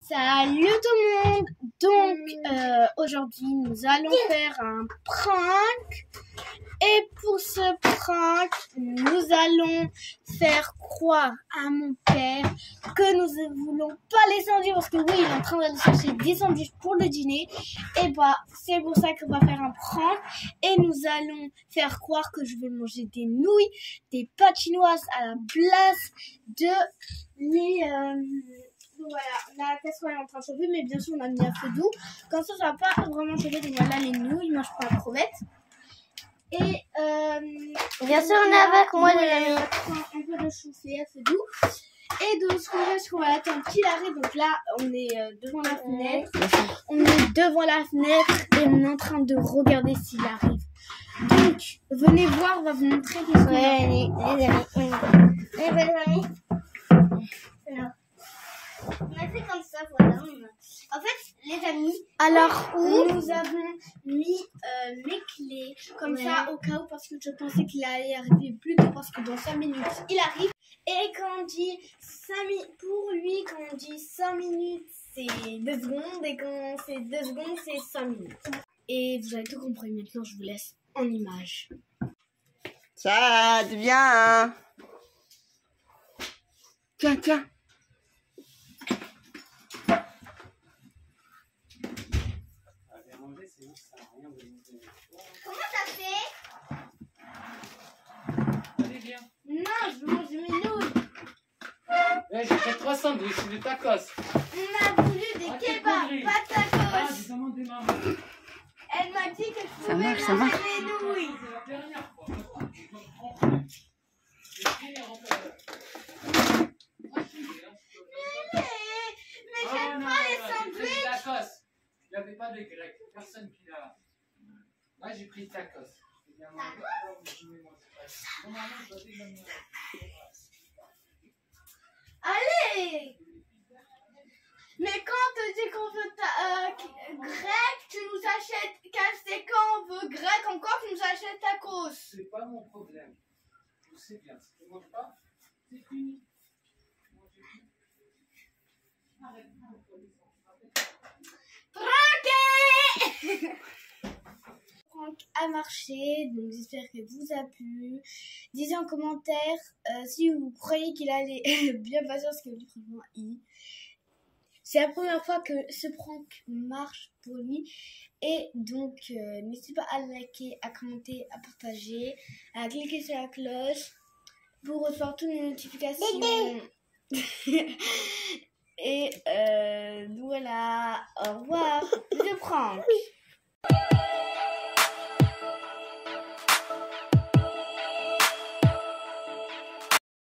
Salut tout le monde. Donc aujourd'hui nous allons faire un prank. Et pour ce prank, nous allons faire croire à mon père que nous ne voulons pas les sandwichs parce que oui, il est en train d'aller chercher des sandwichs pour le dîner. Et bah c'est pour ça qu'on va faire un prank et nous allons faire croire que je vais manger des nouilles, des pâtes chinoises à la place de les voilà, la casserole est en train de chauffer, mais bien sûr on a mis un feu doux. Comme ça va pas vraiment chauffer. Donc voilà les nouilles, moi je prends la crevette. Et bien sûr on est avec moi les amis. On prend un peu de chauffer à feu doux. Et de ce qu'on va attendre qu'il arrive. Donc là on est devant la fenêtre. On est devant la fenêtre et on est en train de regarder s'il arrive. Donc venez voir, on va vous montrer qu'est-ce qu'on a. Les amis. Voilà. On a fait comme ça, voilà. En fait, les amis, alors nous avons mis les clés comme ça au cas où, parce que je pensais qu'il allait arriver plus tôt parce que dans 5 minutes il arrive. Et quand on dit 5 minutes, pour lui, quand on dit 5 minutes, c'est 2 secondes, et quand c'est 2 secondes, c'est 5 minutes. Et vous avez tout compris, maintenant je vous laisse en image. Ça viens. Tiens. comment t'as fait? Allez, viens. Non, je veux manger mes nouilles. Là, j'ai fait 3 sandwichs, des tacos. On a voulu des kebabs, pas de tacos. J'ai demandé maman. Elle m'a dit que je pouvais marche, ça manger marche. mes nouilles. C'est la dernière fois. Mais j'aime pas les sandwichs. Tacos. Il n'y avait pas de grec. Personne qui l'a. Moi, j'ai pris tacos. Allez. Mais quand on te dit qu'on veut grec, tu nous achètes KFC. Quand on veut grec encore, tu nous achètes tacos. C'est pas mon problème. Je sais bien. Si tu ne manges pas, c'est fini. Prank a marché, donc j'espère que vous a plu. Dites en commentaire si vous croyez qu'il allait bien passer, parce que franchement, c'est la première fois que ce prank marche pour lui. Et donc, n'hésitez pas à liker, à commenter, à partager, à cliquer sur la cloche pour recevoir toutes les notifications. Et voilà, au revoir, le prank.